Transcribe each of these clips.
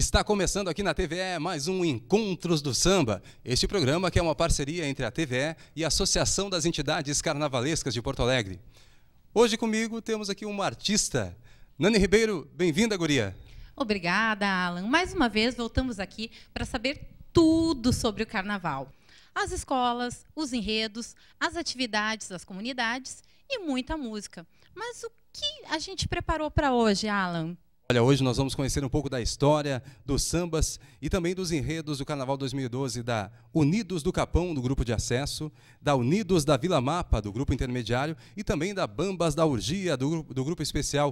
Está começando aqui na TVE mais um Encontros do Samba. Este programa que é uma parceria entre a TVE e a Associação das Entidades Carnavalescas de Porto Alegre. Hoje comigo temos aqui uma artista. Nani Ribeiro, bem-vinda, guria. Obrigada, Alan. Mais uma vez voltamos aqui para saber tudo sobre o carnaval. As escolas, os enredos, as atividades das comunidades e muita música. Mas o que a gente preparou para hoje, Alan? Olha, hoje nós vamos conhecer um pouco da história, dos sambas e também dos enredos do Carnaval 2012 da Unidos do Capão, do Grupo de Acesso, da Unidos da Vila Mapa, do Grupo Intermediário, e também da Bambas da Urgia, do Grupo Especial.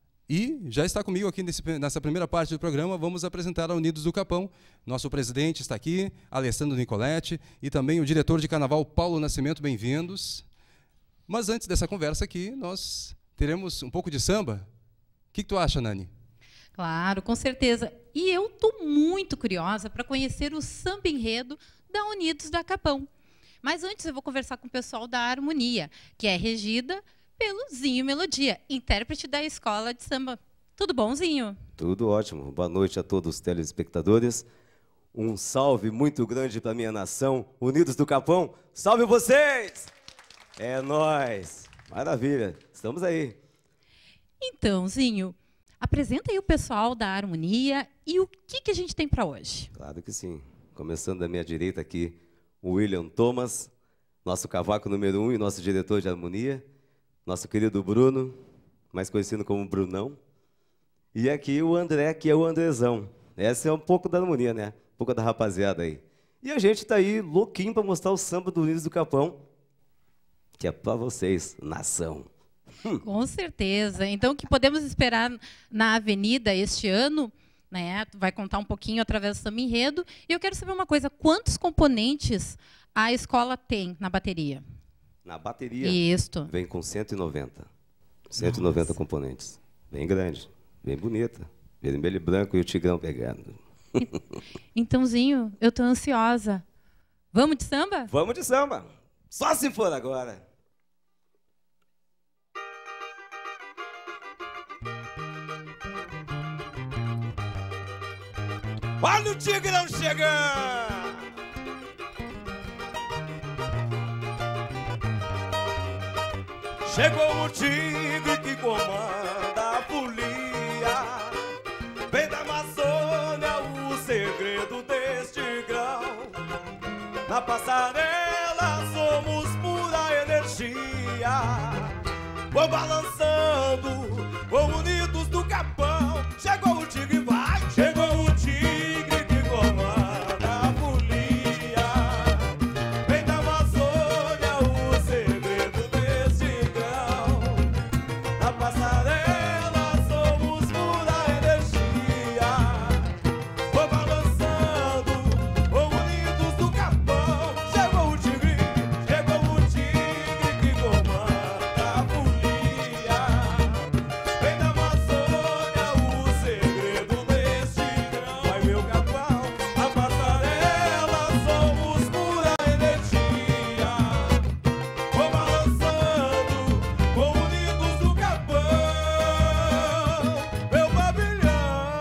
E já está comigo aqui nessa primeira parte do programa, vamos apresentar a Unidos do Capão. Nosso presidente está aqui, Alessandro Nicoletti, e também o diretor de Carnaval, Paulo Nascimento, bem-vindos. Mas antes dessa conversa aqui, nós teremos um pouco de samba. O que tu acha, Nani? Claro, com certeza. E eu estou muito curiosa para conhecer o samba enredo da Unidos da Capão. Mas antes eu vou conversar com o pessoal da Harmonia, que é regida pelo Zinho Melodia, intérprete da Escola de Samba. Tudo bom, Zinho? Tudo ótimo. Boa noite a todos os telespectadores. Um salve muito grande para a minha nação, Unidos do Capão. Salve vocês! É nóis! Maravilha, estamos aí. Então, Zinho, apresenta aí o pessoal da Harmonia e o que a gente tem para hoje. Claro que sim. Começando da minha direita aqui, o William Thomas, nosso cavaco número 1 e nosso diretor de harmonia, nosso querido Bruno, mais conhecido como Brunão, e aqui o André, que é o Andrezão. Essa é um pouco da harmonia, né? Um pouco da rapaziada aí. E a gente tá aí louquinho para mostrar o samba do Unidos do Capão, que é para vocês, nação. Com certeza. Então, o que podemos esperar na Avenida este ano, né? Tu vai contar um pouquinho através do samba enredo. E eu quero saber uma coisa: quantos componentes a escola tem na bateria? Na bateria? Isto. Vem com 190. 190 Nossa. Componentes. Bem grande, bem bonita. Vermelho e branco e o tigrão pegando. Entãozinho, eu tô ansiosa. Vamos de samba? Vamos de samba. Só se for agora. Olha o tigrão chegando! Chegou o tigre que comanda a folia. Vem da Amazônia o segredo deste grão. Na passarela somos pura energia. Vou balançando, vou Unidos do Capão. Chegou o tigre, vai! Chegou o tigre que comanda a folia. Vem da Amazônia o segredo deste grão. Na passarela somos pura energia. Vou balançando, vou Unidos do Capão. Chegou o tigre que comanda a folia. Vem da Amazônia o segredo deste grão. Vai meu capão, a passarela somos pura energia. Vou balançando, vou Unidos do Capão. Meu pavilhão.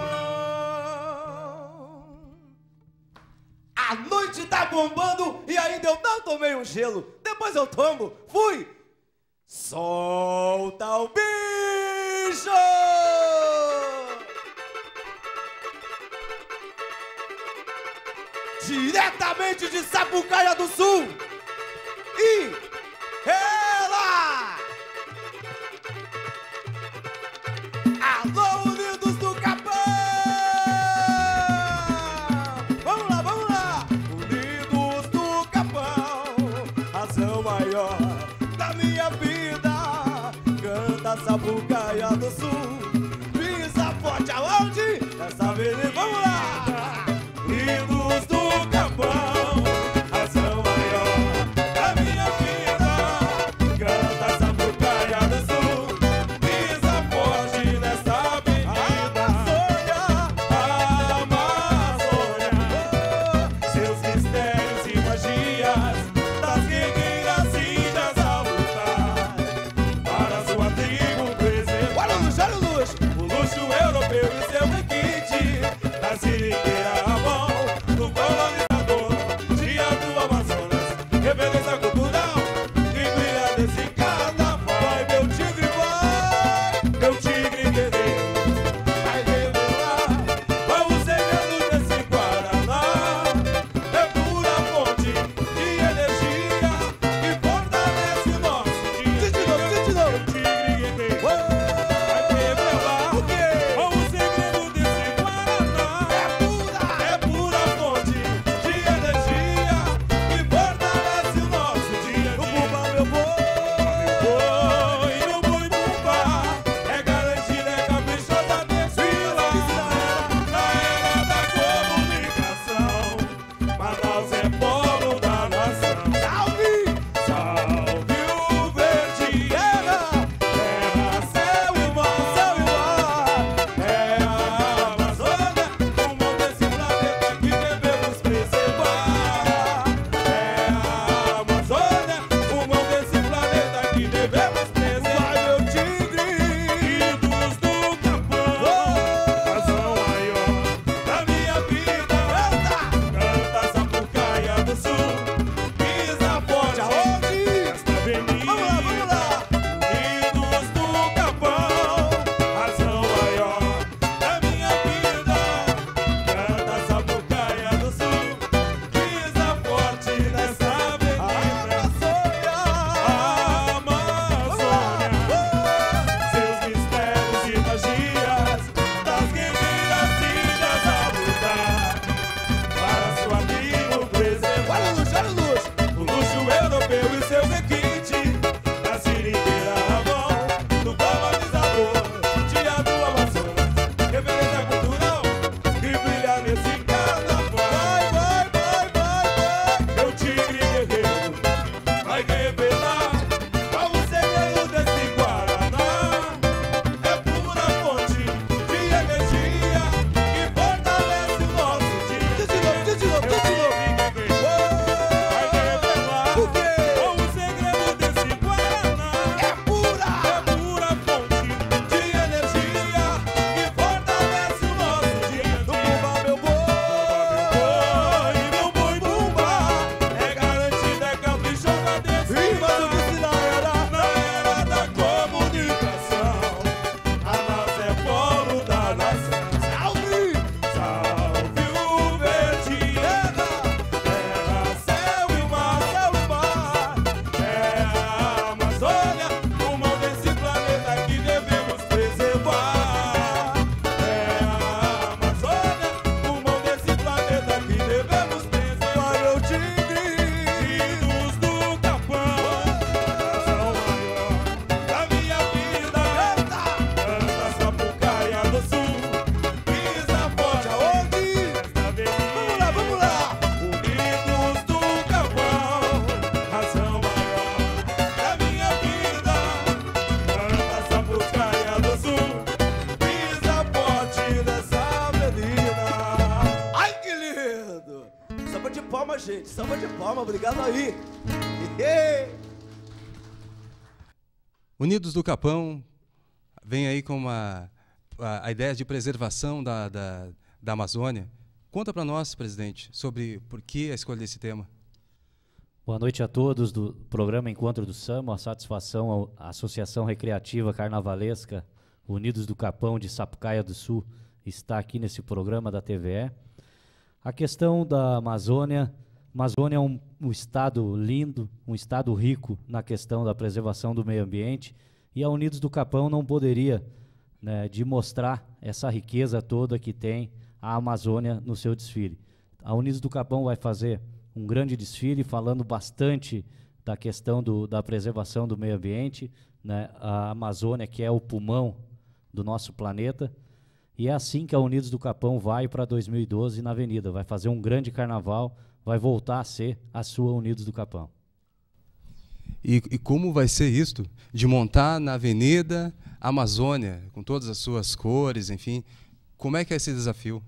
A noite tá bombando e ainda eu não tomei um gelo. Depois eu tomo, fui. Solta o bicho! Diretamente de Sapucaia do Sul. E ela! Alô, Unidos do Capão! Vamos lá, vamos lá! Unidos do Capão, razão maior da minha vida. Canta Sapucaia do Sul, pisa forte aonde? Nessa avenida, vamos lá! Unidos do Capão, razão maior da minha vida. Canta Sapucaia do Sul, pisa forte nessa avenida. Amazônia, seus mistérios e magias, das guerreiras ilhas a lutar para sua tribo preservar. Pisa forte aonde? Nesta avenida. Vamos lá, Unidos do Capão, razão maior da minha vida. Canta Sapucaia do Sul, pisa forte nessa avenida. A Amazônia, seus mistérios e magias, das guerreiras ilhas a lutar para sua tribo preservar. Olha o luxo, o luxo europeu e seus requintes, da seringueira à mão do colonizador, dia do Amazonas, referência cultural que brilha nesse carnaval. Vai, meu tigre guerreiro, vai revelar qual o segredo desse Guaraná. É pura fonte de energia que fortalece o nosso dia. De novo. Vai revelar qual o segredo desse Guaraná. É pura fonte de energia que fortalece o nosso dia. Do bumba, meu boi, meu boi bumba, é garantida, é caprichosa desse. Mas o que se na era da comunicação, a nossa é polo da nação. Salve o verde, terra, céu e mar, é a Amazônia, pulmão desse planeta que devemos preservar. É a Amazônia, pulmão desse planeta que devemos preservar. Meu tigre do Capão, razão maior da minha vida. Canta Sapucaia do Sul, pisa forte aonde? Nesta avenida. Vamos lá, Unidos do Capão, razão maior da minha vida. Canta Sapucaia do Sul, pisa forte nessa avenida. Ai, que lindo! Samba de palma, gente, samba de palma, obrigado aí. Unidos do Capão vem aí com a ideia de preservação da Amazônia. Conta para nós, presidente, sobre por que a escolha desse tema. Boa noite a todos do programa Encontro do Samba. Uma satisfação à Associação Recreativa Carnavalesca Unidos do Capão de Sapucaia do Sul estar aqui nesse programa da TVE. A questão da Amazônia é um estado lindo, um estado rico na questão da preservação do meio ambiente, e a Unidos do Capão não poderia, né, de mostrar essa riqueza toda que tem a Amazônia no seu desfile. A Unidos do Capão vai fazer um grande desfile falando bastante da questão da preservação do meio ambiente, né, a Amazônia, que é o pulmão do nosso planeta. E é assim que a Unidos do Capão vai para 2012 na Avenida. Vai fazer um grande carnaval, vai voltar a ser a sua Unidos do Capão. E como vai ser isto? De montar na Avenida Amazônia, com todas as suas cores, enfim. Como é que é esse desafio?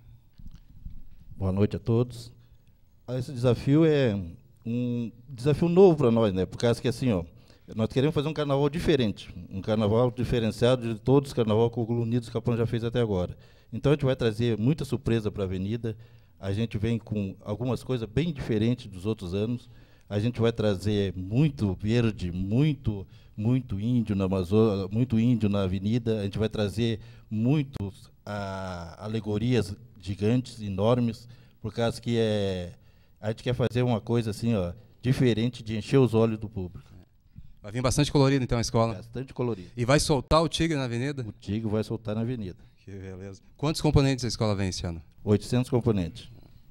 Boa noite a todos. Esse desafio é um desafio novo para nós, né? Por causa que assim, ó, nós queremos fazer um carnaval diferente, um carnaval diferenciado de todos os carnavais que o Unidos do Capão já fez até agora. Então a gente vai trazer muita surpresa para a Avenida. A gente vem com algumas coisas bem diferentes dos outros anos. A gente vai trazer muito verde, muito índio na Amazônia, muito índio na Avenida. A gente vai trazer muitas alegorias gigantes, enormes, por causa que a gente quer fazer uma coisa assim, ó, diferente, de encher os olhos do público. Vai vir bastante colorido, então, a escola? Bastante colorido. E vai soltar o tigre na Avenida? O tigre vai soltar na Avenida. Que beleza. Quantos componentes a escola vem esse ano? 800 componentes.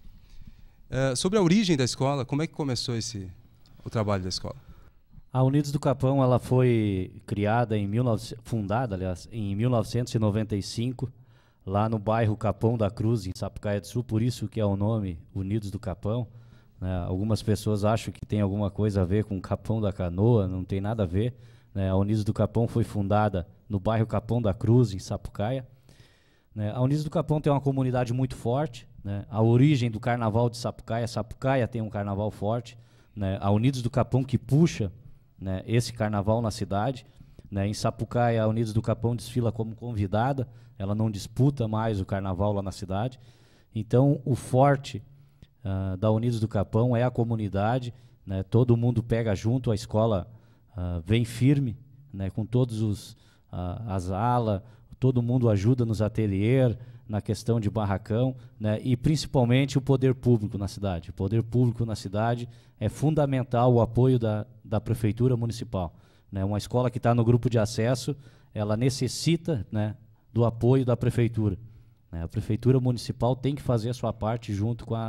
Sobre a origem da escola, como é que começou o trabalho da escola? A Unidos do Capão, ela foi criada fundada, aliás, em 1995, lá no bairro Capão da Cruz, em Sapucaia do Sul, por isso que é o nome Unidos do Capão. Né? Algumas pessoas acham que tem alguma coisa a ver com o Capão da Canoa, não tem nada a ver. Né? A Unidos do Capão foi fundada no bairro Capão da Cruz, em Sapucaia. Né? A Unidos do Capão tem uma comunidade muito forte. Né? A origem do carnaval de Sapucaia tem um carnaval forte. Né? A Unidos do Capão que puxa, né, esse carnaval na cidade. Né? Em Sapucaia, a Unidos do Capão desfila como convidada, ela não disputa mais o carnaval lá na cidade. Então, o forte da Unidos do Capão é a comunidade, né? Todo mundo pega junto, a escola vem firme, né? Com todos as alas, todo mundo ajuda nos ateliês, na questão de barracão, né? E principalmente o poder público na cidade. O poder público na cidade é fundamental, o apoio da Prefeitura Municipal, né? Uma escola que está no grupo de acesso, ela necessita, né, do apoio da Prefeitura, né? A Prefeitura Municipal tem que fazer a sua parte junto com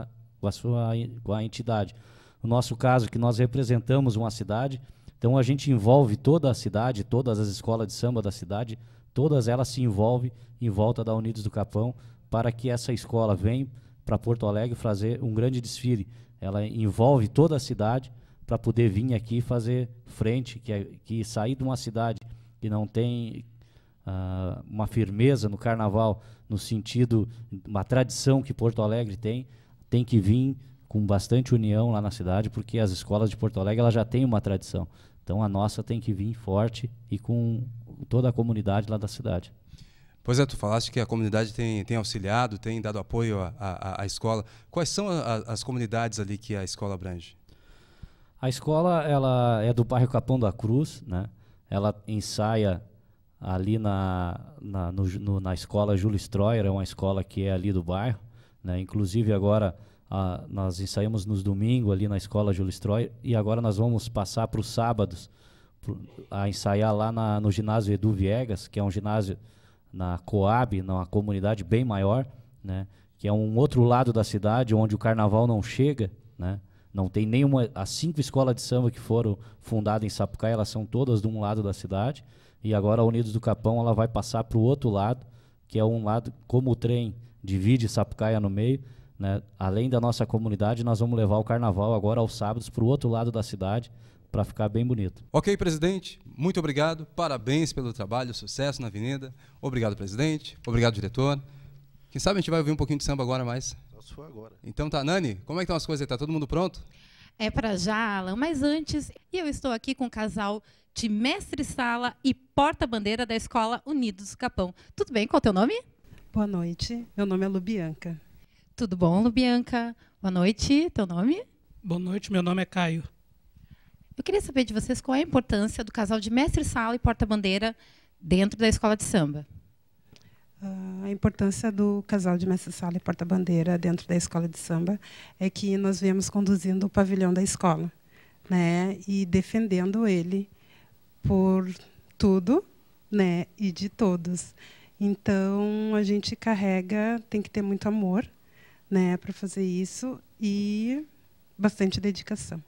a entidade. No nosso caso, que nós representamos uma cidade, então a gente envolve toda a cidade, todas as escolas de samba da cidade, todas elas se envolvem em volta da Unidos do Capão para que essa escola venha para Porto Alegre fazer um grande desfile. Ela envolve toda a cidade para poder vir aqui fazer frente, que sair de uma cidade que não tem uma firmeza no carnaval, no sentido, uma tradição que Porto Alegre tem que vir com bastante união lá na cidade, porque as escolas de Porto Alegre elas já têm uma tradição. Então a nossa tem que vir forte e com toda a comunidade lá da cidade. Pois é, tu falaste que a comunidade tem auxiliado, tem dado apoio à escola. Quais são as comunidades ali que a escola abrange? A escola ela é do bairro Capão da Cruz, né? Ela ensaia ali na escola Júlio Stroyer, é uma escola que é ali do bairro, né? Inclusive agora nós ensaiamos nos domingos ali na escola Júlio Stroyer e agora nós vamos passar para os sábados a ensaiar lá no ginásio Edu Viegas, que é um ginásio na Coab, numa comunidade bem maior, né? Que é um outro lado da cidade onde o carnaval não chega, né? Não tem nenhuma. As 5 escolas de samba que foram fundadas em Sapucaia, elas são todas de um lado da cidade. E agora a Unidos do Capão ela vai passar para o outro lado, que é um lado, como o trem divide Sapucaia no meio, né? Além da nossa comunidade, nós vamos levar o carnaval agora aos sábados para o outro lado da cidade, para ficar bem bonito. Ok, presidente, muito obrigado, parabéns pelo trabalho, sucesso na avenida. Obrigado, presidente, obrigado, diretor. Quem sabe a gente vai ouvir um pouquinho de samba agora mais? Só se for agora. Então tá, Nani, como é que estão as coisas aí? Tá todo mundo pronto? É para já, Alan, mas antes, eu estou aqui com o casal de mestre-sala e porta-bandeira da Escola Unidos do Capão. Tudo bem? Qual é o teu nome? Boa noite, meu nome é Lubianca. Tudo bom, Lubianca? Boa noite, teu nome? Boa noite, meu nome é Caio. Eu queria saber de vocês qual é a importância do casal de mestre-sala e porta-bandeira dentro da escola de samba. A importância do casal de mestre-sala e porta-bandeira dentro da escola de samba é que nós viemos conduzindo o pavilhão da escola, né, e defendendo ele por tudo, né, e de todos. Então, a gente tem que ter muito amor, né, para fazer isso e bastante dedicação.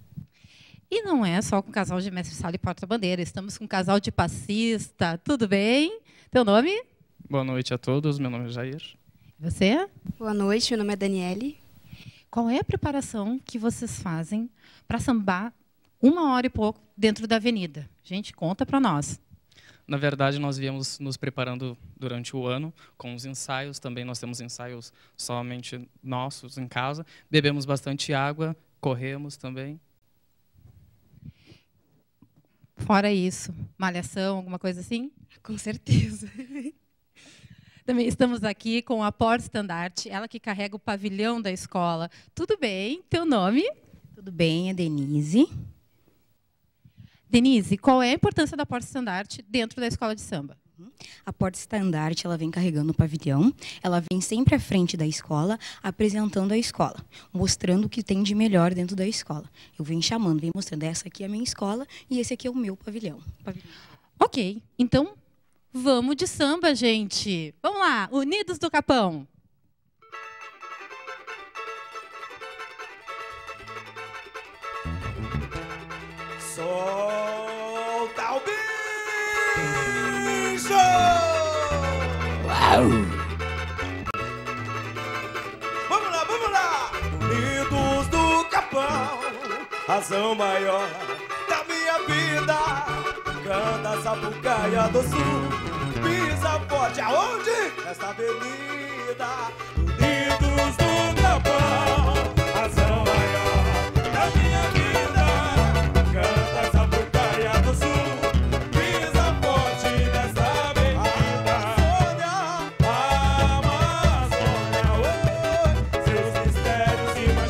E não é só com o casal de mestre-sala e porta-bandeira, estamos com um casal de passista. Tudo bem? Teu nome? Boa noite a todos, meu nome é Jair. Você? Boa noite, meu nome é Daniele. Qual é a preparação que vocês fazem para sambar 1 hora e pouco dentro da avenida? Gente, conta para nós. Na verdade, nós viemos nos preparando durante o ano com os ensaios. Também nós temos ensaios somente nossos em casa. Bebemos bastante água, corremos também. Fora isso, malhação, alguma coisa assim? Com certeza. Também estamos aqui com a porta-estandarte, ela que carrega o pavilhão da escola. Tudo bem? Teu nome? Tudo bem, é Denise. Denise, qual é a importância da porta-estandarte dentro da escola de samba? A porta-estandarte, ela vem carregando o pavilhão, ela vem sempre à frente da escola, apresentando a escola, mostrando o que tem de melhor dentro da escola. Eu venho chamando, venho mostrando, essa aqui é a minha escola e esse aqui é o meu pavilhão. Ok, então vamos de samba, gente. Vamos lá, Unidos do Capão. Solta o bicho! Vamos lá! Unidos do Capão, razão maior da minha vida. Canta Sapucaia do Sul, pisa forte aonde? Nesta avenida. Unidos do Capão, razão maior da minha vida. Canta Sapucaia do Sul, pisa forte nesta avenida. Amazônia, oh, seus mistérios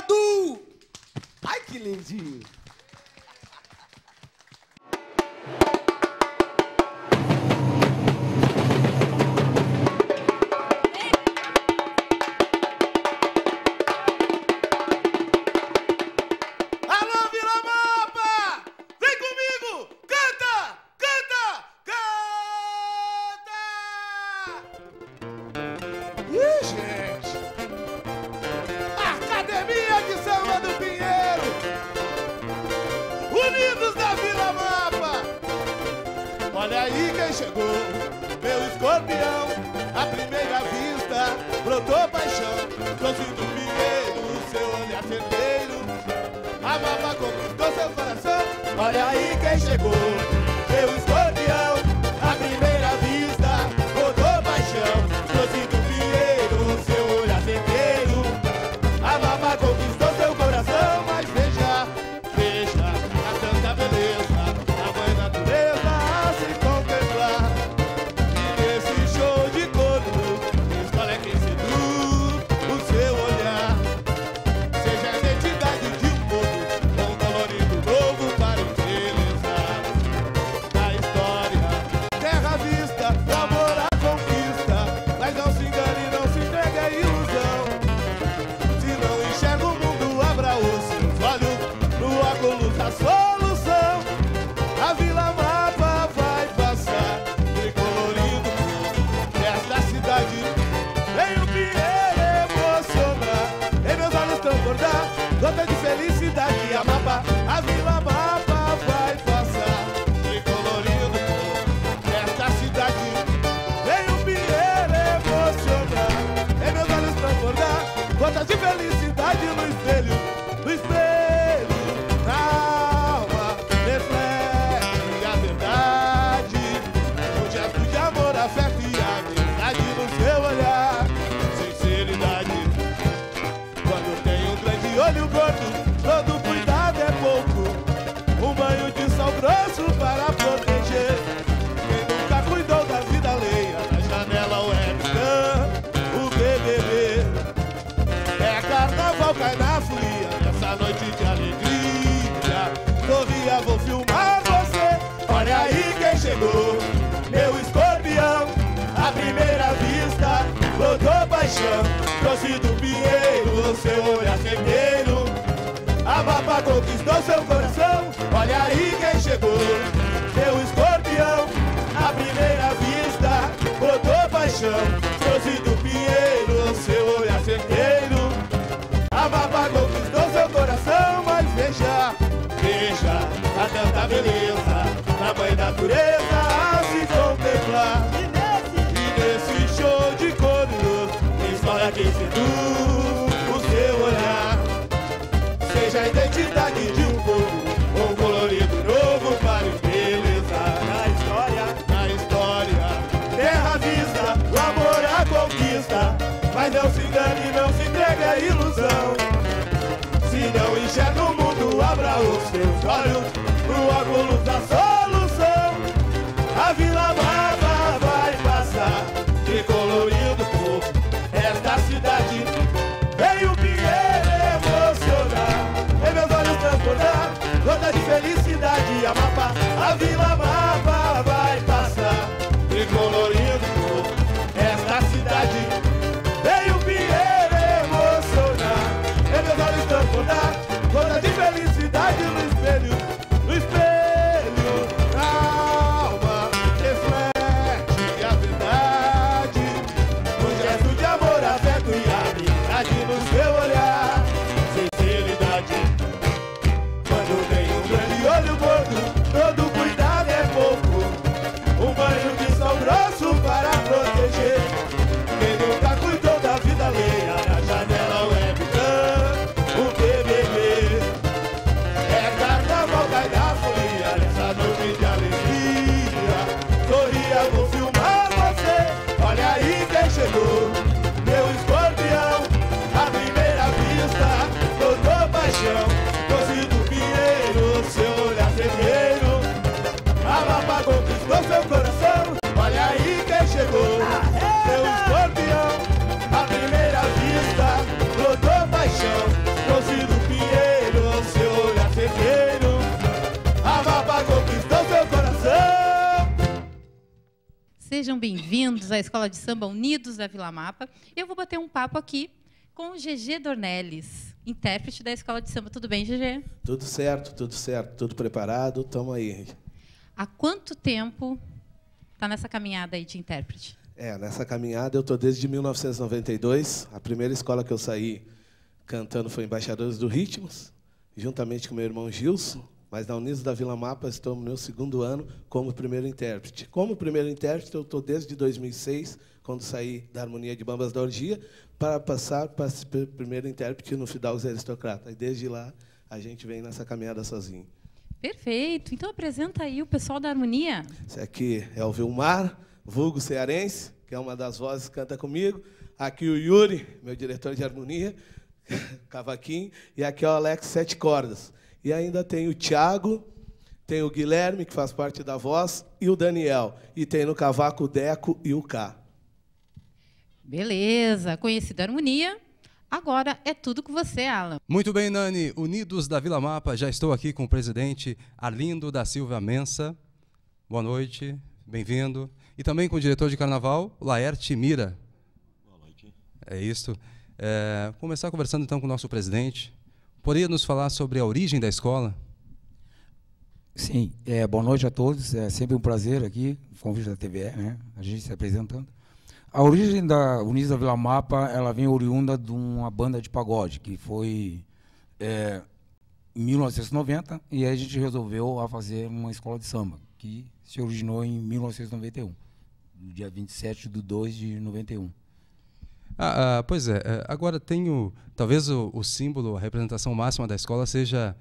Cadu! Ai, que lindinho! Alô, Vila Mapa! Vem comigo! Canta! Canta! Canta! Ih, gente! Academia de Samba do Pinheiro! Unidos da Vila Mapa! Olha aí quem chegou, meu escorpião. À primeira vista, brotou paixão. Trouxe do Pinheiro, seu olhar certeiro. A Mapa conquistou seu coração. Olha aí quem chegou, meu escorpião. À primeira vista, brotou paixão. Trouxe do Pinheiro, seu olhar certeiro. A Mapa conquistou seu coração. Mas veja, veja a tanta beleza, a mãe natureza a se contemplar. E nesse show de corpo, escolhe quem seduz o seu olhar. Seja a identidade de um povo, com um colorido novo para embelezar. Na história, terra vista, o amor à conquista. Mas não se engane, não se entregue à ilusão. Se não enxerga o mundo, abra os seus olhos no óculos da solução. A Vila Mapa vai passar, tricolorido nesta cidade. Vem o Pinheiro emocionar, em meus olhos transbordar gota de felicidade. A Mapa, a Vila Mapa vai passar, tricolorido nesta cidade. Vem o Pinheiro emocionar, em meus olhos transbordar gota de felicidade no espelho, no espelho, na alma, reflete a verdade. Um gesto de amor, afeto e amizade no seu olhar, sinceridade. Quando tem um grande olho gordo, todo cuidado é pouco. Um banho de sal grosso para proteger. Quem nunca cuidou da vida alheia, na janela o webcam, o BBB. É carnaval, cai na folia, nessa noite de alegria. Sorria, vou filmar você. Olha aí quem chegou, meu escorpião. À primeira vista, brotou paixão. Trouxe do Pinheiro, seu olhar certeiro. A Mapa conquistou seu coração. Olha aí quem chegou, meu escorpião. À primeira vista, brotou paixão. Trouxe do Pinheiro, seu olhar certeiro. A Mapa conquistou seu coração. Mas veja, veja a tanta beleza, a mãe natureza a se contemplar. E nesse show de cores, escolha quem seduz o seu olhar. Seja a identidade de um povo, um colorido novo para embelezar. Na história, terra vista, o amor à conquista. Mas não se engane, não se entregue à ilusão. Se não enxerga o mundo, abra os seus olhos pro óculos da solução. A Vila Mapa vai passar, tricolorido povo, esta cidade. Vem o Pinheiro emocionar, em meus olhos transbordar gota de felicidade. A Mapa, a Vila Mapa vai passar, tricolorido povo, esta cidade. Vem o Pinheiro emocionar, em meus olhos transbordar gota de felicidade no espelho, no espelho. Sejam bem-vindos à Escola de Samba Unidos da Vila Mapa. Eu vou bater um papo aqui com o GG Dornelles, intérprete da Escola de Samba. Tudo bem, GG? Tudo certo, tudo preparado, estamos aí. Há quanto tempo está nessa caminhada aí de intérprete? Nessa caminhada eu estou desde 1992. A primeira escola que eu saí cantando foi Embaixadores do Ritmos, juntamente com meu irmão Gilson. Mas na Unidos da Vila Mapa estou no meu 2º ano como primeiro intérprete. Como primeiro intérprete, eu estou desde 2006, quando saí da Harmonia de Bambas da Orgia, para passar para ser primeiro intérprete no Fidalgos Aristocrata. E desde lá, a gente vem nessa caminhada sozinho. Perfeito. Então, apresenta aí o pessoal da Harmonia. Esse aqui é o Vilmar, vulgo cearense, que é uma das vozes que canta comigo. Aqui o Yuri, meu diretor de harmonia, cavaquinho. E aqui é o Alex, 7 cordas. E ainda tem o Thiago, tem o Guilherme, que faz parte da voz, e o Daniel. E tem no cavaco o Deco e o K. Beleza, conhecida a harmonia. Agora é tudo com você, Alan. Muito bem, Nani. Unidos da Vila Mapa, já estou aqui com o presidente Arlindo da Silva Mensa. Boa noite, bem-vindo. E também com o diretor de carnaval, Laerte Mira. Boa noite. É isso. Começar conversando então com o nosso presidente. Poderia nos falar sobre a origem da escola? Sim, boa noite a todos. É sempre um prazer aqui, o convite da TVE, né? A gente se apresentando. A origem da Unidos da Vila Mapa, ela vem oriunda de uma banda de pagode, que foi em 1990, e aí a gente resolveu a fazer uma escola de samba, que se originou em 1991, no dia 27/2/91. Pois é, agora tenho, talvez o símbolo, a representação máxima da escola seja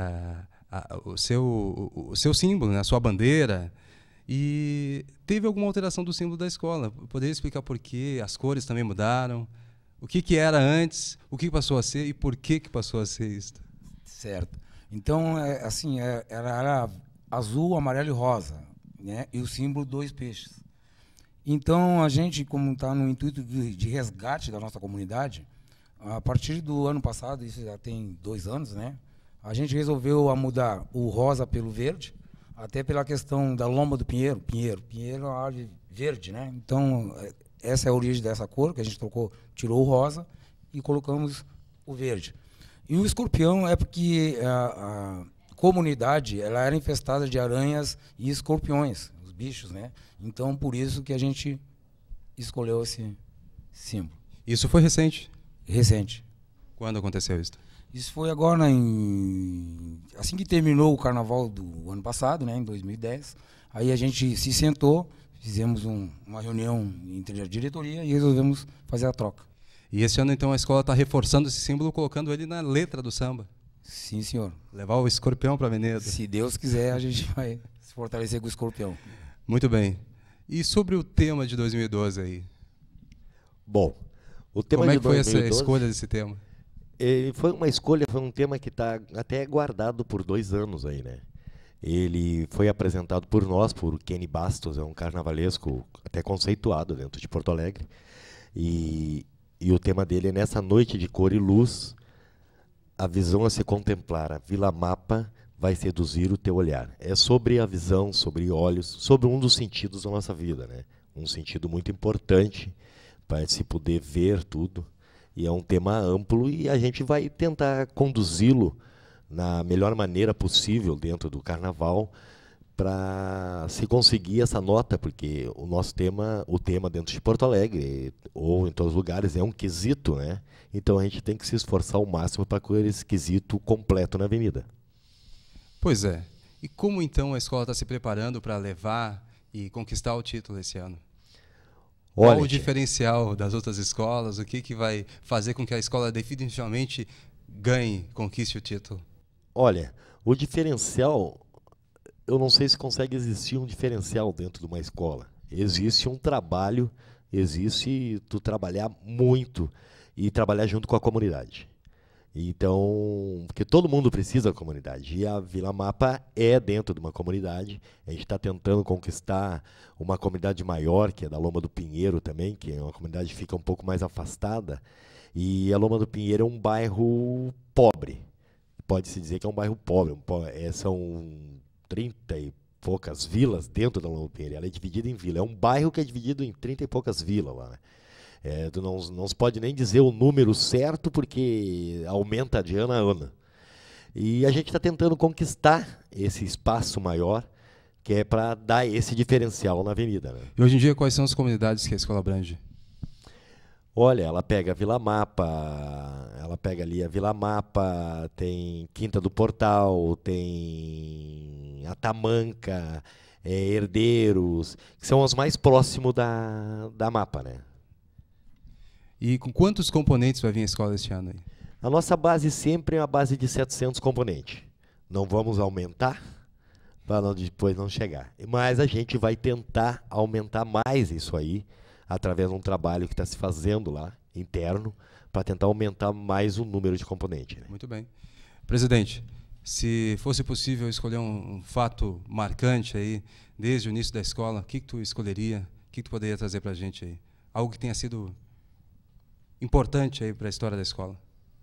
o seu símbolo, né, a sua bandeira. E teve alguma alteração do símbolo da escola? Poderia explicar por quê? As cores também mudaram? O que era antes? O que passou a ser? E por que passou a ser isso? Certo. Então, era azul, amarelo e rosa, né? E o símbolo 2 peixes. Então, a gente, como está no intuito de resgate da nossa comunidade, a partir do ano passado, isso já tem 2 anos, né? A gente resolveu mudar o rosa pelo verde, até pela questão da lomba do pinheiro. Pinheiro é uma árvore verde, né? Então, essa é a origem dessa cor, que a gente tirou o rosa e colocamos o verde. E o escorpião é porque a comunidade ela era infestada de aranhas e escorpiões, os bichos, né? Então, por isso que a gente escolheu esse símbolo. Isso foi recente? Recente. Quando aconteceu isso? Isso foi agora, assim que terminou o carnaval do ano passado, né, em 2010. Aí a gente se sentou, fizemos uma reunião entre a diretoria e resolvemos fazer a troca. E esse ano, então, a escola está reforçando esse símbolo, colocando ele na letra do samba? Sim, senhor. Levar o escorpião para a avenida? Se Deus quiser, a gente vai se fortalecer com o escorpião. Muito bem. E sobre o tema de 2012 aí? Bom, o tema Como é de que foi 2012, essa escolha desse tema? Foi uma escolha, foi um tema que está até guardado por 2 anos aí, né? Ele foi apresentado por nós, por Kenny Bastos, é um carnavalesco até conceituado dentro de Porto Alegre. E o tema dele é Nessa Noite de Cor e Luz, a visão a se contemplar, a Vila Mapa vai seduzir o teu olhar. É sobre a visão, sobre olhos, sobre um dos sentidos da nossa vida, né? Um sentido muito importante para se poder ver tudo. E é um tema amplo e a gente vai tentar conduzi-lo na melhor maneira possível dentro do carnaval para se conseguir essa nota, porque o nosso tema, o tema dentro de Porto Alegre ou em todos os lugares é um quesito, né? Então a gente tem que se esforçar ao máximo para ter esse quesito completo na avenida. Pois é. E como então a escola está se preparando para levar e conquistar o título esse ano? Olha, qual o diferencial das outras escolas? O que vai fazer com que a escola definitivamente ganhe, conquiste o título? Olha, o diferencial, eu não sei se consegue existir um diferencial dentro de uma escola. Existe um trabalho, existe tu trabalhar muito e trabalhar junto com a comunidade. Então, porque todo mundo precisa da comunidade, e a Vila Mapa é dentro de uma comunidade. A gente está tentando conquistar uma comunidade maior, que é da Loma do Pinheiro também, que é uma comunidade que fica um pouco mais afastada, e a Loma do Pinheiro é um bairro pobre, pode-se dizer que é um bairro pobre, são 30 e poucas vilas dentro da Lumpeira. Ela é dividida em vila. É um bairro que é dividido em 30 e poucas vilas lá, né? Tu não se pode nem dizer o número certo, porque aumenta de ano a ano. E a gente está tentando conquistar esse espaço maior, que é para dar esse diferencial na avenida, né? E hoje em dia, quais são as comunidades que a escola abrange? Olha, ela pega a Vila Mapa, ela pega ali a Vila Mapa, tem Quinta do Portal, tem Atamanca, Herdeiros, que são os mais próximos da Mapa, né? E com quantos componentes vai vir a escola este ano aí? A nossa base sempre é uma base de 700 componentes. Não vamos aumentar para depois não chegar. Mas a gente vai tentar aumentar mais isso aí, através de um trabalho que está se fazendo lá, interno, para tentar aumentar mais o número de componentes. Né? Muito bem. Presidente, se fosse possível escolher um fato marcante aí, desde o início da escola, o que tu escolheria? O que tu poderia trazer para a gente aí? Algo que tenha sido importante aí para a história da escola.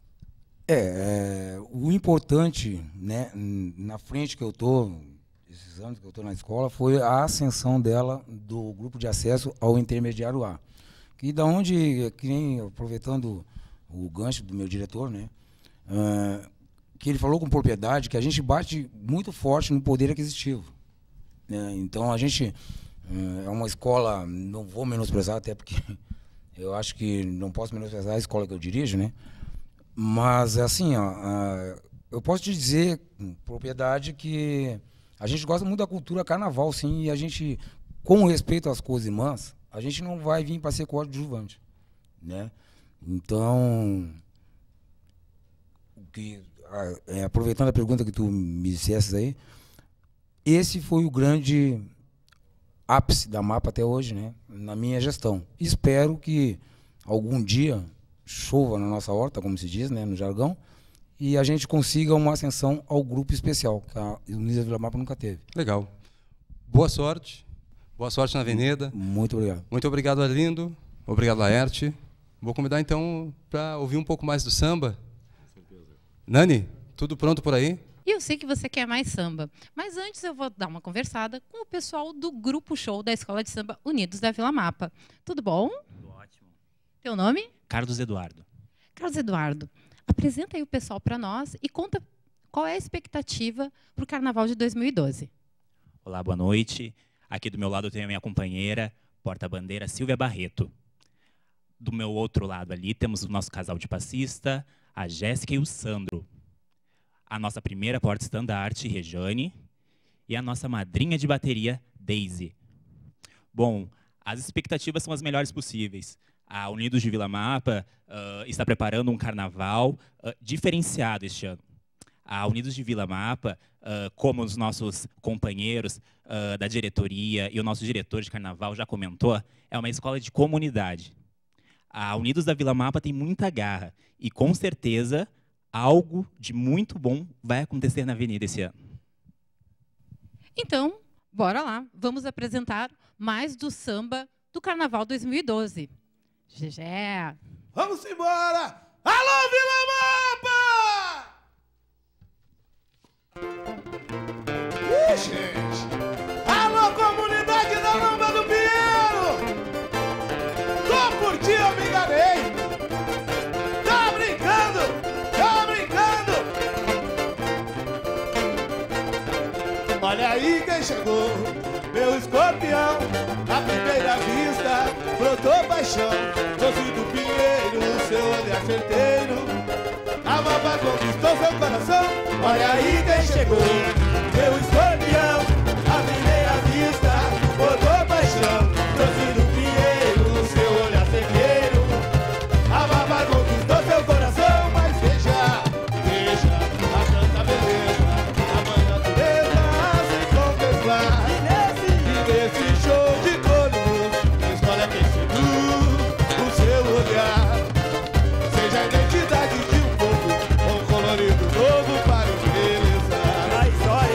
O importante, né, na frente que eu estou, esses anos que eu estou na escola, foi a ascensão dela do grupo de acesso ao intermediário A. Que da onde, que nem aproveitando o gancho do meu diretor, né, que ele falou com propriedade que a gente bate muito forte no poder aquisitivo. Né? Então a gente é uma escola, não vou menosprezar, até porque eu acho que não posso menosprezar a escola que eu dirijo, né? Mas assim, eu posso te dizer com propriedade que a gente gosta muito da cultura carnaval, sim, e a gente, com respeito às coisas irmãs, a gente não vai vir para ser coadjuvante, né? Então, aproveitando a pergunta que tu me disseste aí, esse foi o grande ápice da Mapa até hoje, né? Na minha gestão. Espero que algum dia chova na nossa horta, como se diz, né, no jargão, e a gente consiga uma ascensão ao grupo especial, que a Unidos da Vila Mapa nunca teve. Legal. Boa sorte. Boa sorte na avenida. Muito obrigado. Muito obrigado, Arlindo. Obrigado, Laerte. Vou convidar, então, para ouvir um pouco mais do samba. Com certeza. Nani, tudo pronto por aí? E eu sei que você quer mais samba, mas antes eu vou dar uma conversada com o pessoal do Grupo Show da Escola de Samba Unidos da Vila Mapa. Tudo bom? Tudo ótimo. Teu nome? Carlos Eduardo. Carlos Eduardo, apresenta aí o pessoal para nós e conta qual é a expectativa para o Carnaval de 2012. Olá, boa noite. Aqui do meu lado eu tenho a minha companheira, porta-bandeira Silvia Barreto. Do meu outro lado ali temos o nosso casal de passista, a Jéssica e o Sandro. A nossa primeira porta-estandarte, Rejane, e a nossa madrinha de bateria, Daisy. Bom, as expectativas são as melhores possíveis. A Unidos de Vila Mapa está preparando um carnaval diferenciado este ano. A Unidos de Vila Mapa, como os nossos companheiros da diretoria e o nosso diretor de carnaval já comentou, é uma escola de comunidade. A Unidos da Vila Mapa tem muita garra e, com certeza, algo de muito bom vai acontecer na avenida esse ano. Então, bora lá. Vamos apresentar mais do samba do Carnaval 2012. Gegé. Vamos embora! Alô, Vila Mapa! Gente! Alô, comunidade da Lomba do Pinheiro! Tô por ti, eu me enganei! Tá brincando! Tá brincando! Olha aí quem chegou! Meu escorpião! À primeira vista, brotou paixão. Doce do Pinheiro, seu olhar certeiro. A Mapa conquistou seu coração. Olha aí quem chegou, meu escorpião. À primeira vista, brotou paixão. Doce do Pinheiro, seu olhar certeiro. A Mapa conquistou seu coração. Mas veja, veja a tanta beleza, a mãe natureza se contemplar. E nesse show de cores, escolha quem seduz o seu olhar. Seja a identidade de um povo, um colorido novo para o beleza. Mas olha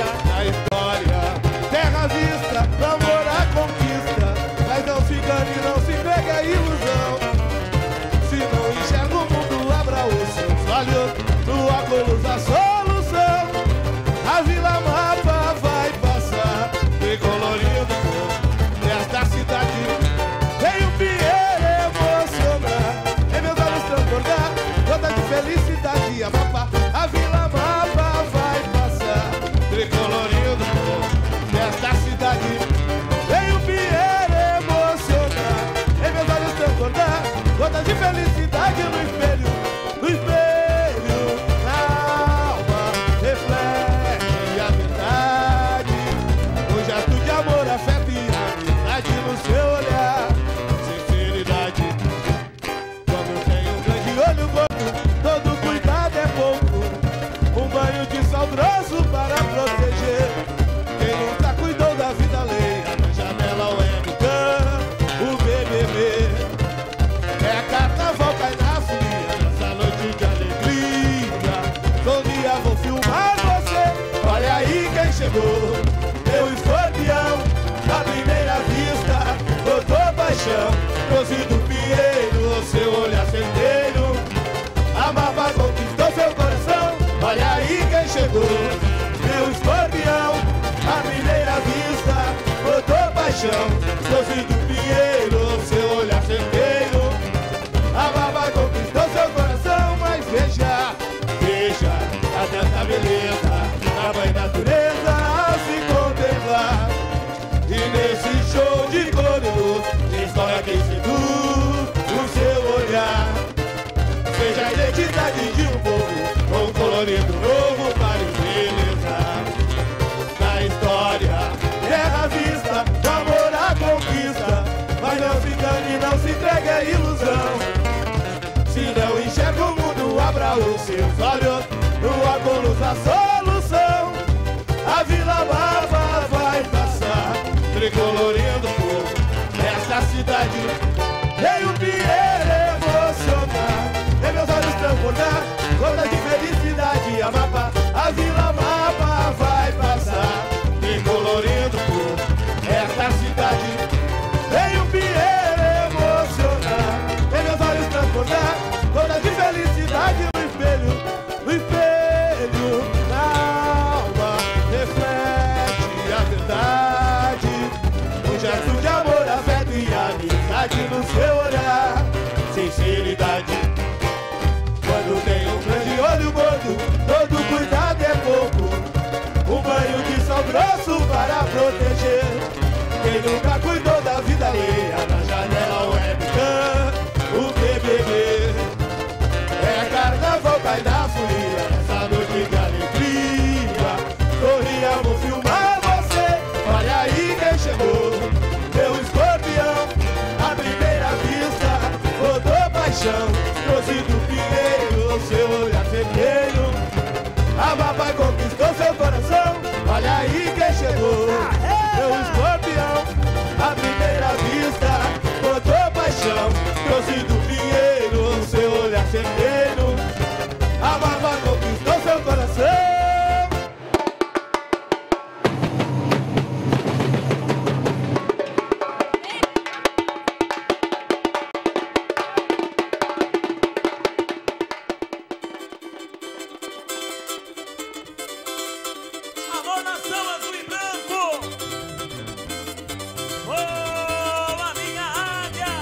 chegou. Meu escorpião, à primeira vista, botou paixão. Trouxe do pinheiro, seu olhar certeiro. A mapa conquistou seu coração, olha aí quem chegou. Meu escorpião, à primeira vista, botou paixão. Trouxe do pinheiro, seu olhar certeiro. A mapa conquistou seu coração, mas veja, veja a tanta beleza na mãe natureza ao se contemplar. E nesse show de cor e luz, escolha quem seduz o seu olhar. Seja a identidade de um povo, com um colorido novo para beleza. Na história, terra à vista, do amor à conquista. Mas não se engane, não se entregue à ilusão. Se não enxerga o mundo, abra os seus olhos, nua com luz a solução. A Vila Mapa vai passar, tricolorindo o povo nessa cidade. Veio o Pinheiro emocionar, em meus olhos transbordar gotas de felicidade. A Mapa, a Vila Mapa vai passar, tricolorindo o povo nessa cidade. Veio o Pinheiro emocionar, em meus olhos transbordar gotas de felicidade. No espelho, na alma, reflete a verdade. Um gesto de amor, afeto e amizade no seu olhar, sinceridade. Quando tem um grande olho gordo, todo cuidado é pouco. Um banho de sal grosso para proteger. Quem nunca cuidou da vida alheia, na janela webcam, o BBB. É carnaval, cai da folia, essa noite de alegria. Sorria, vou filmar você, olha aí quem chegou. Meu escorpião, à primeira vista, botou paixão. Trouxe do pinheiro, seu olhar certeiro. A Mapa conquistou seu coração, olha aí quem chegou. Meu escorpião, à primeira vista, botou paixão. Trouxe do pinheiro, seu olhar certeiro. A Mapa conquistou seu coração. Alô, nação azul e branco! Boa, minha águia!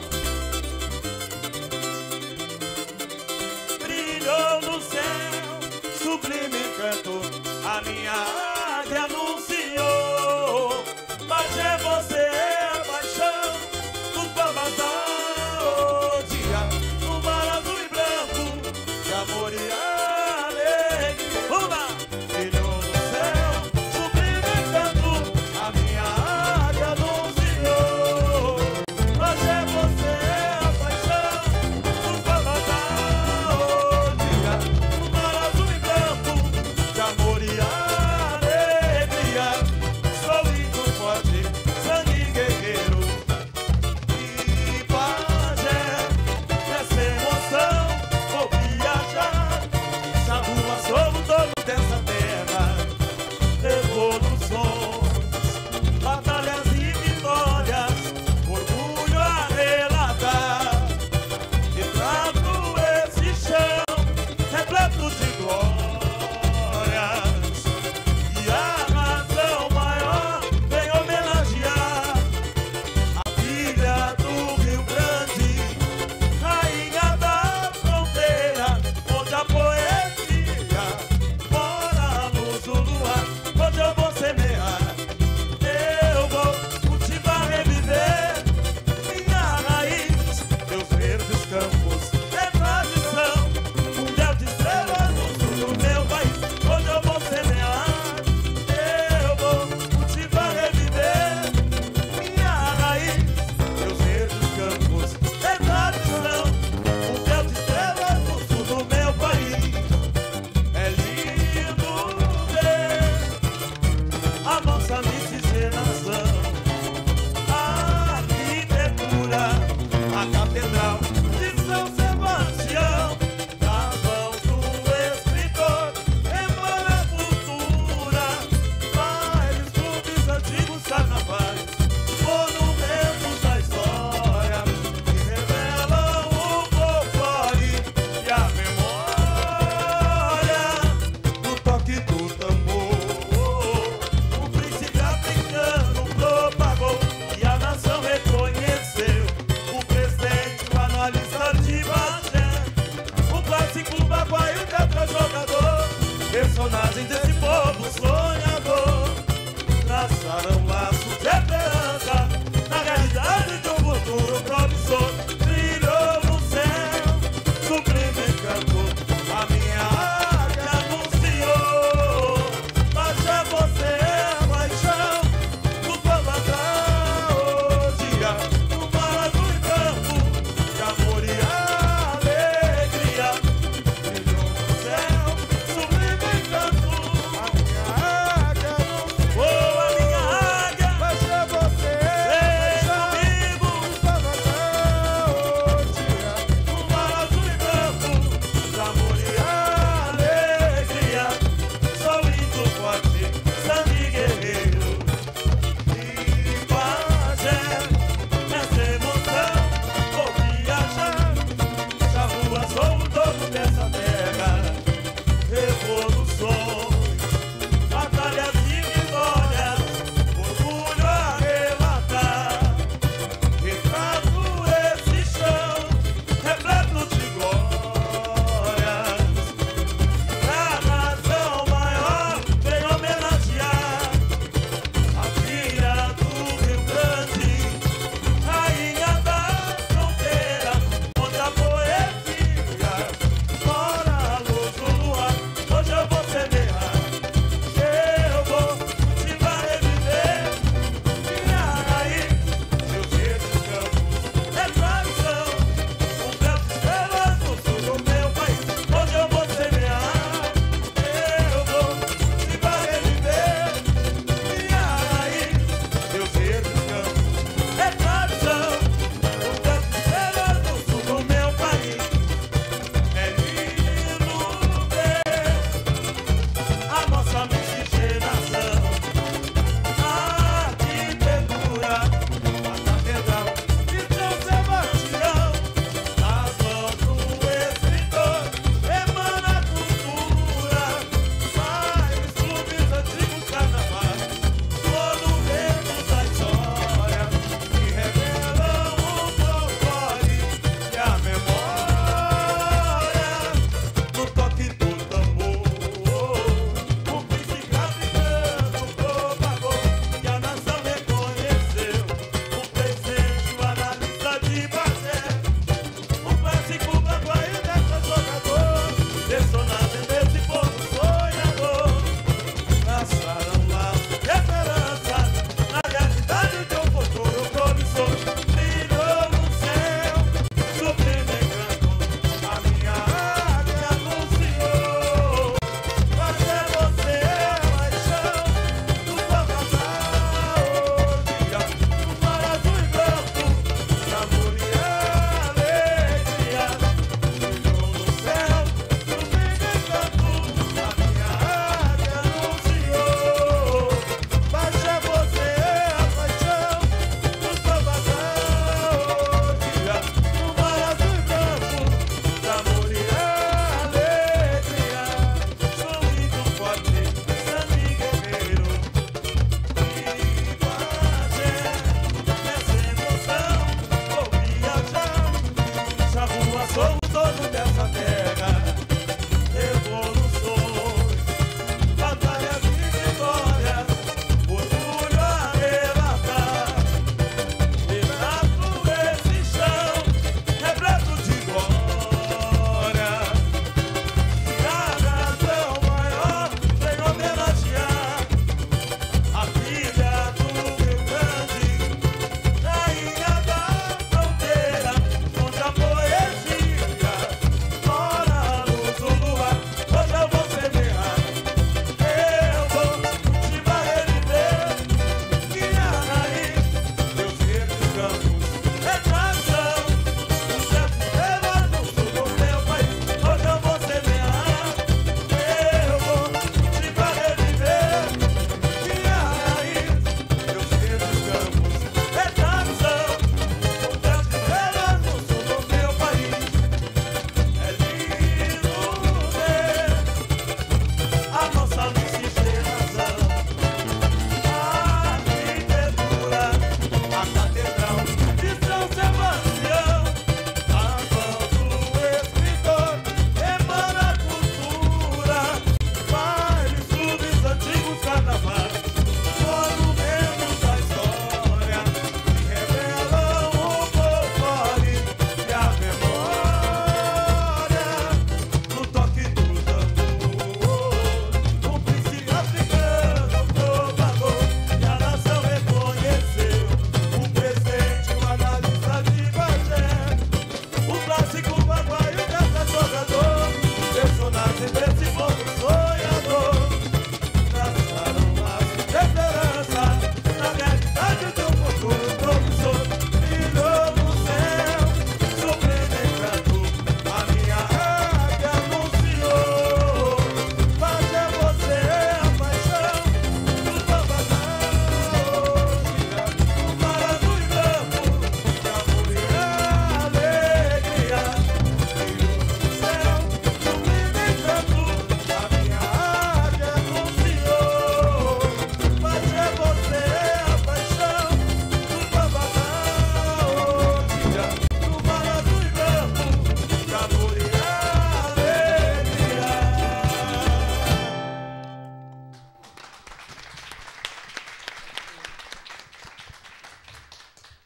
Brilhou no céu, sublime encanto, a minha águia anunciou. Mas é você, paixão, dos bambas da dia, no mar azul e branco, de amor e alegria. Brilhou no céu, sublime encanto, a minha águia anunciou. Mas é você, paixão, dos bambas da dia, no mar azul e branco, de amor e alegria. sonhador, traçaram laços de esperança na realidade de um futuro promissor. Brilhou no céu, sublime encanto, a minha águia anunciou. Mas é você a paixão do povo dia, no mar do encanto, de amor e alegria. Brilhou no céu, sublime encanto, a minha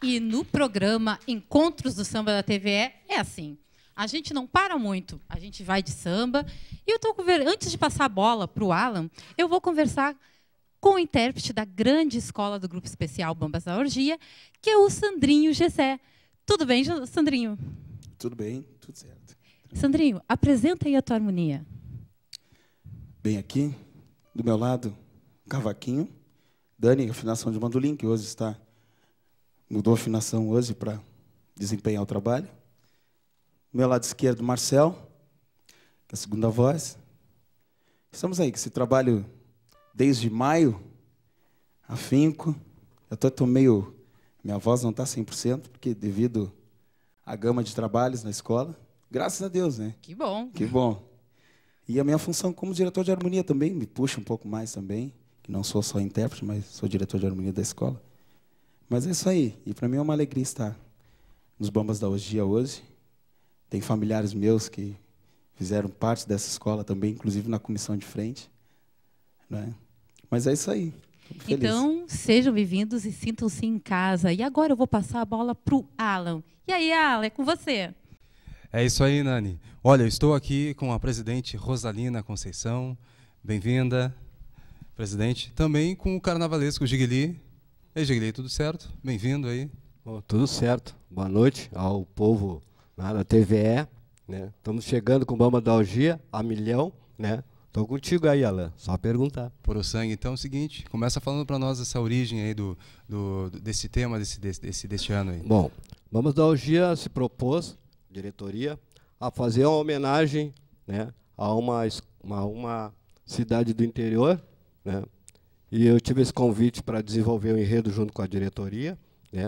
E no programa Encontros do Samba da TVE é assim. A gente não para muito, a gente vai de samba. E eu tô antes de passar a bola para o Alan, eu vou conversar com o intérprete da grande escola do Grupo Especial Bambas da Orgia, que é o Sandrinho Gessé. Tudo bem, Sandrinho? Tudo bem, tudo certo. Sandrinho, apresenta aí a tua harmonia. Bem, aqui, do meu lado, cavaquinho. Dani, afinação de bandolim, que hoje mudou a afinação hoje para desempenhar o trabalho. Do meu lado esquerdo, Marcel, que é a segunda voz. Estamos aí com esse trabalho desde maio, afinco. Eu estou meio... Minha voz não está 100%, porque devido à gama de trabalhos na escola, graças a Deus, né? Que bom. Que bom. E a minha função como diretor de harmonia também me puxa um pouco mais também, que não sou só intérprete, mas sou diretor de harmonia da escola. Mas é isso aí. E para mim é uma alegria estar nos Bambas da Orgia hoje. Tem familiares meus que fizeram parte dessa escola também, inclusive na comissão de frente. Né? Mas é isso aí. Então, sejam bem-vindos e sintam-se em casa. E agora eu vou passar a bola para o Alan. E aí, Alan, é com você. É isso aí, Nani. Olha, eu estou aqui com a presidente Rosalina Conceição. Bem-vinda, presidente. Também com o carnavalesco Gigli. Ei, Gigli, tudo certo? Bem-vindo aí. Oh, tudo certo. Boa noite ao povo da TVE. Né? Estamos chegando com o Bamba da Orgia a milhão, né? Estou contigo aí, Alan. Só perguntar. Por o sangue. Então é o seguinte, começa falando para nós essa origem aí desse tema deste ano aí. Bom, Bambas da Orgia se propôs, diretoria, a fazer uma homenagem, né, a uma cidade do interior, né? E eu tive esse convite para desenvolver o enredo junto com a diretoria, né,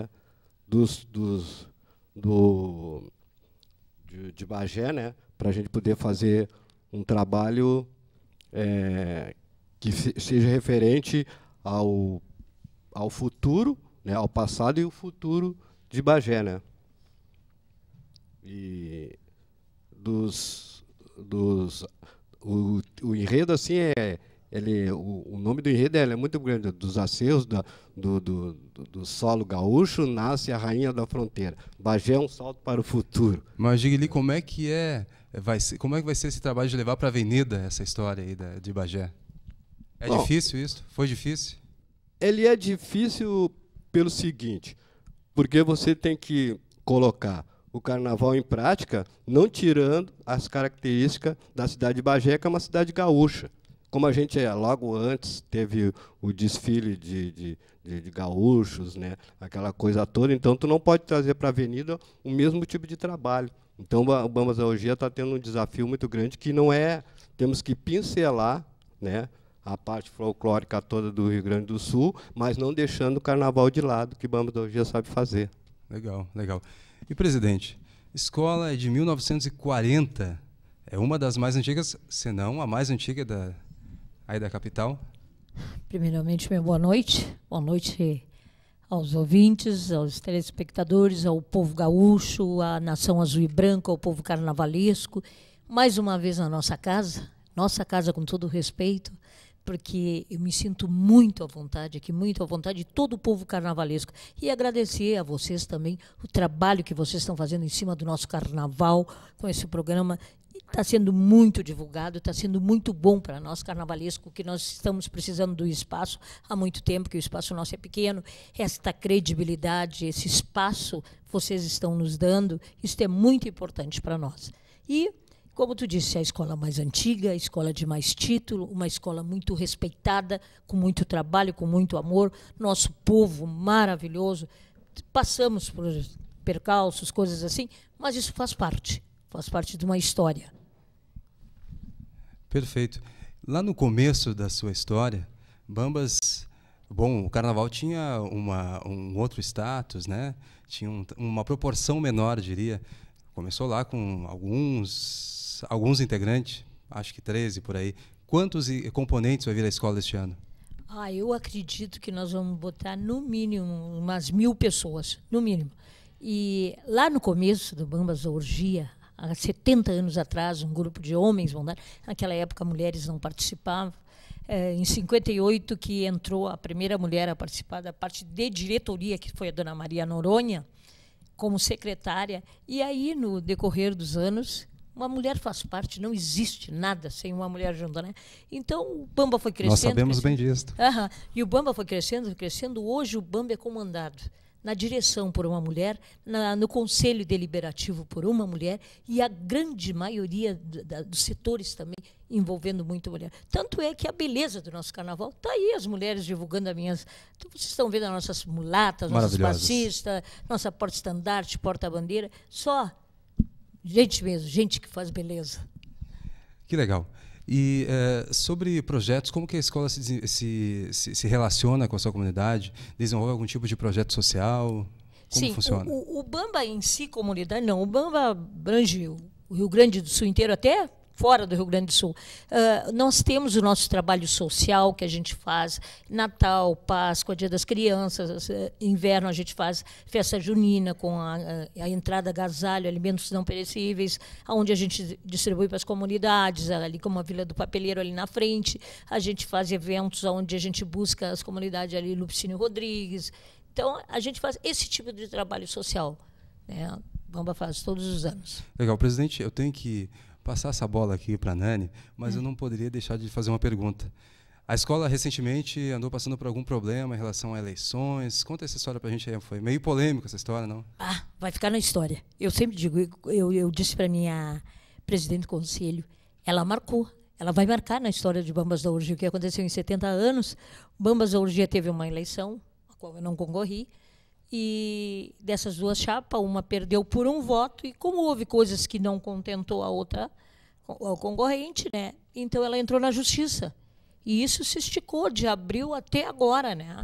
de Bagé, né, para a gente poder fazer um trabalho que seja referente ao futuro, né, ao passado e o futuro de Bagé, né? E o enredo assim o nome do enredo é muito grande. Dos acerros do solo gaúcho nasce a rainha da fronteira. Bagé é um salto para o futuro. Mas Gigli, como é que vai ser esse trabalho de levar para a avenida essa história aí de Bagé? É Bom, difícil isso? Foi difícil? Ele é difícil pelo seguinte, porque você tem que colocar o carnaval em prática, não tirando as características da cidade de Bagé, que é uma cidade gaúcha. Como a gente logo antes teve o desfile de gaúchos, né, aquela coisa toda, então tu não pode trazer para a avenida o mesmo tipo de trabalho. Então o Bambas da Orgia está tendo um desafio muito grande, que não é, temos que pincelar, né, a parte folclórica toda do Rio Grande do Sul, mas não deixando o carnaval de lado, que o Bambas da Orgia sabe fazer. Legal, legal. E, presidente, escola é de 1940, é uma das mais antigas, se não a mais antiga aí da capital. Primeiramente, minha boa noite aos ouvintes, aos telespectadores, ao povo gaúcho, à nação azul e branca, ao povo carnavalesco. Mais uma vez na nossa casa com todo respeito, porque eu me sinto muito à vontade aqui, muito à vontade de todo o povo carnavalesco. E agradecer a vocês também o trabalho que vocês estão fazendo em cima do nosso carnaval com esse programa. Está sendo muito divulgado, está sendo muito bom para nós, carnavalesco, que nós estamos precisando do espaço há muito tempo, que o espaço nosso é pequeno. Esta credibilidade, esse espaço vocês estão nos dando, isso é muito importante para nós. E, como tu disse, a escola mais antiga, a escola de mais título, uma escola muito respeitada, com muito trabalho, com muito amor, nosso povo maravilhoso. Passamos por percalços, coisas assim, mas isso faz parte de uma história. Perfeito. Lá no começo da sua história, Bambas, bom, o carnaval tinha um outro status, né? Tinha uma proporção menor, diria. Começou lá com alguns integrantes, acho que 13 por aí. Quantos componentes vai vir à escola este ano? Eu acredito que nós vamos botar no mínimo umas 1000 pessoas, no mínimo. E lá no começo do Bambas da Orgia, há 70 anos atrás, um grupo de homens, naquela época mulheres não participavam, em 58, que entrou a primeira mulher a participar da parte de diretoria, que foi a dona Maria Noronha, como secretária. E aí, no decorrer dos anos, uma mulher faz parte, não existe nada sem uma mulher junto, né? Então, o Bamba foi crescendo. Nós sabemos crescendo. bem disso. E o Bamba foi crescendo, crescendo. Hoje, o Bamba é comandado na direção por uma mulher, no conselho deliberativo por uma mulher, e a grande maioria dos setores também envolvendo muito mulher. Tanto é que a beleza do nosso carnaval está aí, as mulheres divulgando as minhas... Então, vocês estão vendo as nossas mulatas, nossas passistas, nossa porta-estandarte, porta-bandeira, só gente mesmo, gente que faz beleza. Que legal. E sobre projetos, como que a escola se relaciona com a sua comunidade? Desenvolve algum tipo de projeto social? Como funciona? O Bamba em si, comunidade, não. O Bamba abrange o Rio Grande do Sul inteiro, até fora do Rio Grande do Sul. Nós temos o nosso trabalho social que a gente faz, Natal, Páscoa, Dia das Crianças, inverno a gente faz festa junina com a entrada agasalho, alimentos não perecíveis, onde a gente distribui para as comunidades, ali como a Vila do Papeleiro ali na frente. A gente faz eventos onde a gente busca as comunidades ali, Lupicínio Rodrigues. Então, a gente faz esse tipo de trabalho social, né? Bamba faz todos os anos. Legal. Presidente, eu tenho que passar essa bola aqui para a Nani, mas eu não poderia deixar de fazer uma pergunta. A escola recentemente andou passando por algum problema em relação a eleições. Conta essa história para a gente aí. Foi meio polêmica essa história, não? Vai ficar na história. Eu sempre digo, eu disse para minha presidente do conselho, ela marcou, ela vai marcar na história de Bambas da Orgia, o que aconteceu em 70 anos. Bambas da Orgia teve uma eleição, a qual eu não concorri, e dessas duas chapas, uma perdeu por um voto, e como houve coisas que não contentou a outra, a concorrente, né? Então ela entrou na justiça. E isso se esticou de abril até agora, né?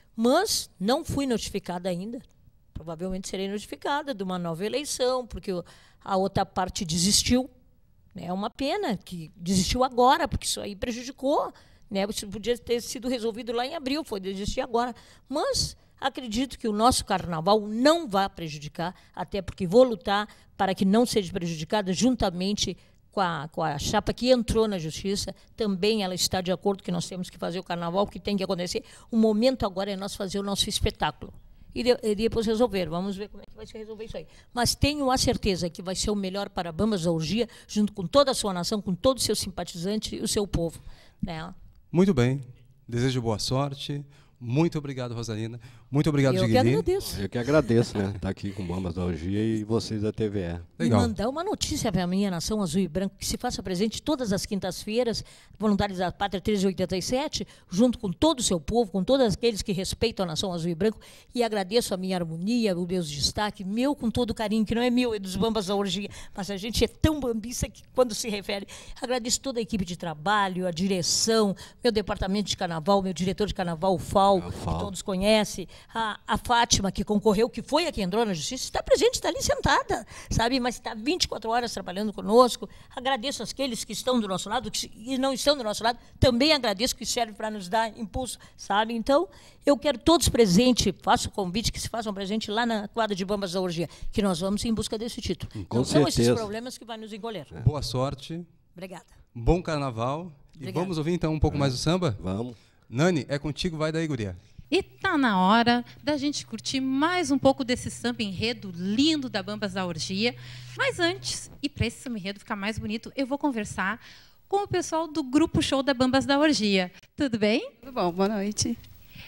Mas não fui notificada ainda. Provavelmente serei notificada de uma nova eleição, porque a outra parte desistiu. É uma pena que desistiu agora, porque isso aí prejudicou, né? Isso podia ter sido resolvido lá em abril, foi desistir agora. Mas acredito que o nosso carnaval não vai prejudicar, até porque vou lutar para que não seja prejudicada, juntamente com a chapa que entrou na justiça. Também ela está de acordo que nós temos que fazer o carnaval, que tem que acontecer. O momento agora é nós fazer o nosso espetáculo. E depois resolver. Vamos ver como é que vai se resolver isso aí. Mas tenho a certeza que vai ser o melhor para Bambas da Orgia, junto com toda a sua nação, com todos os seus simpatizantes e o seu povo, né? Muito bem. Desejo boa sorte. Muito obrigado, Rosalina. Muito obrigado, Eu que agradeço. Eu que agradeço, né? Estar aqui com Bambas da Orgia e vocês da TVE. Legal. E mandar uma notícia para a minha nação azul e branco, que se faça presente todas as quintas-feiras, Voluntários da Pátria 1387, junto com todo o seu povo, com todos aqueles que respeitam a nação azul e branco, e agradeço a minha harmonia, os meus destaques, meu com todo carinho, que não é meu, é dos Bambas da Orgia, mas a gente é tão bambista que quando se refere, agradeço toda a equipe de trabalho, a direção, meu departamento de carnaval, meu diretor de carnaval, o FAL, que todos conhecem, a Fátima, que concorreu, que foi a que entrou na justiça, está presente, está ali sentada, sabe? Mas está 24 horas trabalhando conosco. Agradeço aqueles que estão do nosso lado, e não estão do nosso lado, também agradeço, que serve para nos dar impulso, sabe? Então, eu quero todos presentes, faço o convite que se façam presente lá na quadra de Bambas da Orgia, que nós vamos em busca desse título. Com não são esses certeza. problemas que vai nos encolher. Boa sorte. Obrigada. Bom carnaval. Obrigada. E vamos ouvir então um pouco mais do samba? Vamos. Nani, é contigo, vai daí, guria. E tá na hora da gente curtir mais um pouco desse samba enredo lindo da Bambas da Orgia. Mas antes, e para esse samba enredo ficar mais bonito, eu vou conversar com o pessoal do Grupo Show da Bambas da Orgia. Tudo bem? Tudo bom, boa noite.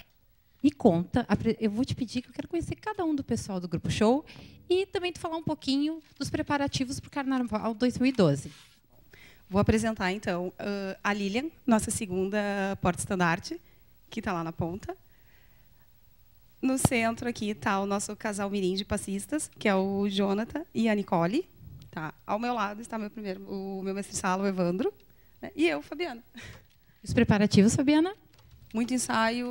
Me conta, eu vou te pedir que eu quero conhecer cada um do pessoal do Grupo Show e também tu falar um pouquinho dos preparativos para o Carnaval 2012. Vou apresentar, então, a Lilian, nossa segunda porta-estandarte, que está lá na ponta. No centro aqui está o nosso casal mirim de passistas, que é o Jonathan e a Nicole. Tá. Ao meu lado está o meu mestre-sala, o Evandro, né? E eu, Fabiana. Os preparativos, Fabiana? Muito ensaio,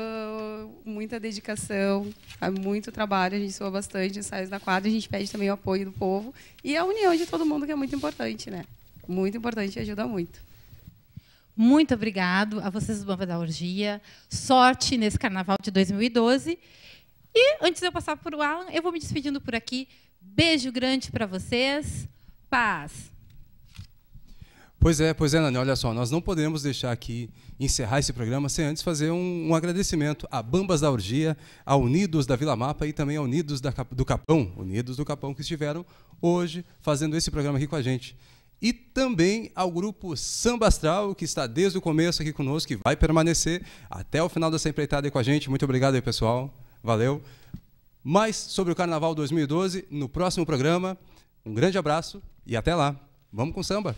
muita dedicação, muito trabalho, a gente soa bastante ensaios na quadra, a gente pede também o apoio do povo e a união de todo mundo, que é muito importante, né? Muito importante e ajuda muito. Muito obrigado a vocês do Bambas da Orgia. Sorte nesse Carnaval de 2012. E, antes de eu passar para o Alan, eu vou me despedindo por aqui. Beijo grande para vocês. Paz. Pois é, Nani, olha só, nós não podemos deixar aqui, encerrar esse programa sem antes fazer um agradecimento a Bambas da Orgia, a Unidos da Vila Mapa e também a Unidos do Capão, que estiveram hoje fazendo esse programa aqui com a gente. E também ao grupo Samba Astral, que está desde o começo aqui conosco, que vai permanecer até o final dessa empreitada aí com a gente. Muito obrigado aí, pessoal. Valeu. Mais sobre o Carnaval 2012 no próximo programa. Um grande abraço e até lá. Vamos com samba.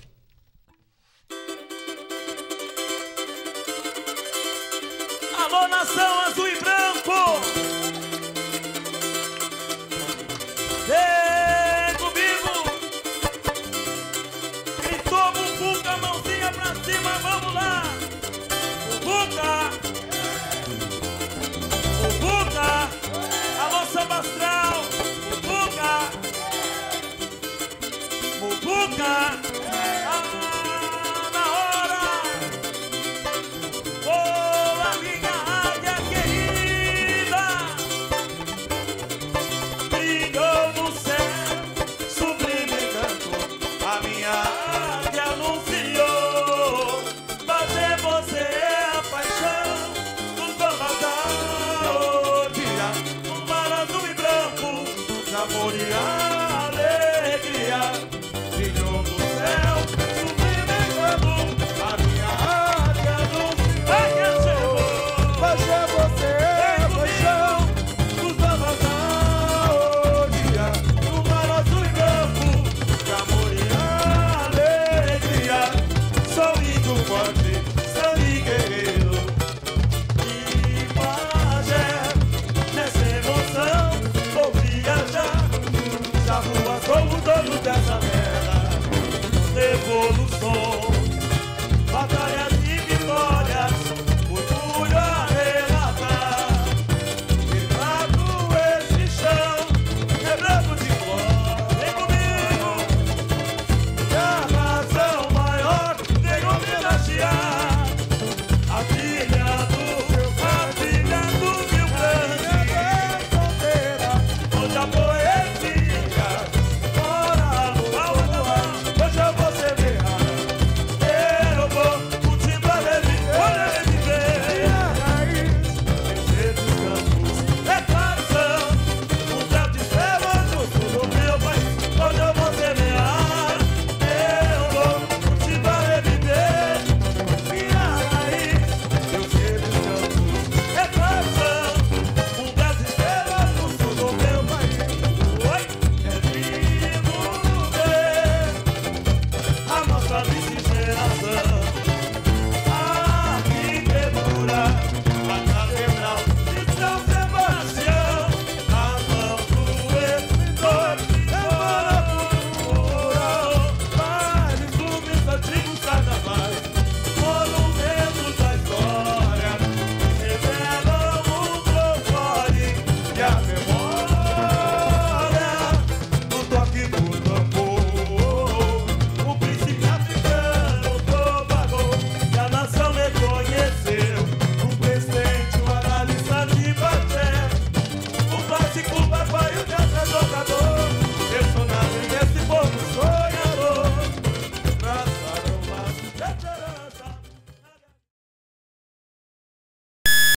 Alô, nação azul